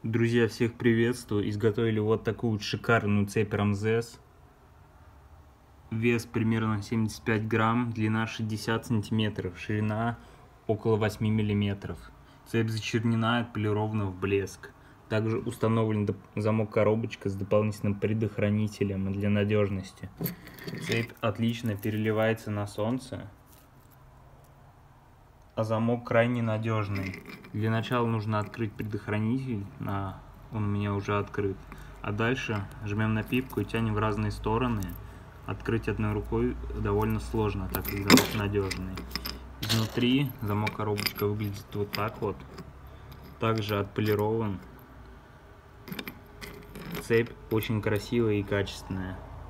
Друзья, всех приветствую! Изготовили вот такую вот шикарную цепь Рамзес. Вес примерно 75 грамм, длина 60 сантиметров, ширина около 8 миллиметров. Цепь зачернена и отполирована в блеск. Также установлен замок-коробочка с дополнительным предохранителем для надежности. Цепь отлично переливается на солнце, а замок крайне надежный. Для начала нужно открыть предохранитель, он у меня уже открыт. А дальше жмем на пипку и тянем в разные стороны. Открыть одной рукой довольно сложно, так как замок надежный. Изнутри замок-коробочка выглядит вот так вот. Также отполирован. Цепь очень красивая и качественная.